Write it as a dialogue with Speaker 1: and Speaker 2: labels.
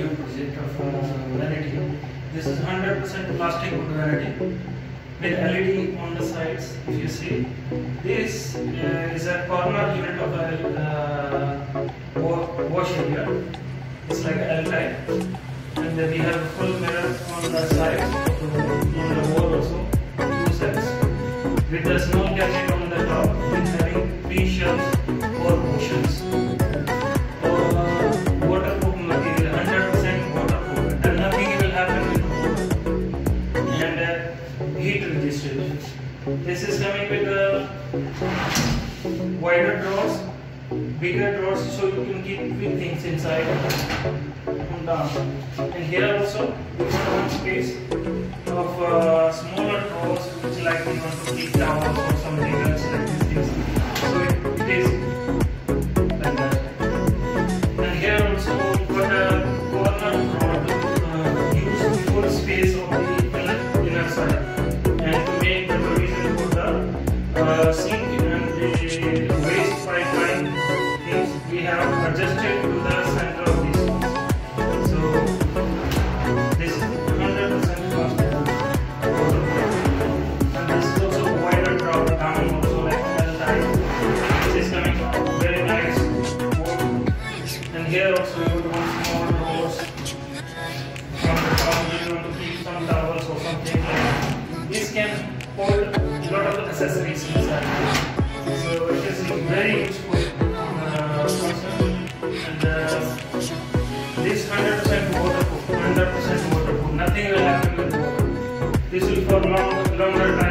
Speaker 1: new project of vanity. This is 100% plastic wood vanity with LED on the sides. If you see, this is a corner unit of a wash area. It's like an L type, and then we have a full mirror on the sides, on the wall also, two sides, with a small gadget on the top, with having 3 shelves or cushions. Waterproof material, 100% waterproof, and nothing will happen with water. And heat resistance. This is coming with wider drawers, bigger drawers, so you can keep big things inside and down. And here also we have one space of smaller drawers, which like we want to keep towels or something else like these things. So it is like that. And here also we got a corner drawer to use the full space of the inner side, and to make the provision for the sink and the waste pipeline things we have adjusted to the center of this. So this is 100% plastic waterproof, and this is also wider drawer down also like L type. This is coming very nice wood. And here also we would want small drawers from the top. We want to keep some towels or something like that. This can hold a lot of accessories inside. So it is very useful person. And this 100% waterproof, nothing will happen with water. This will for longer time.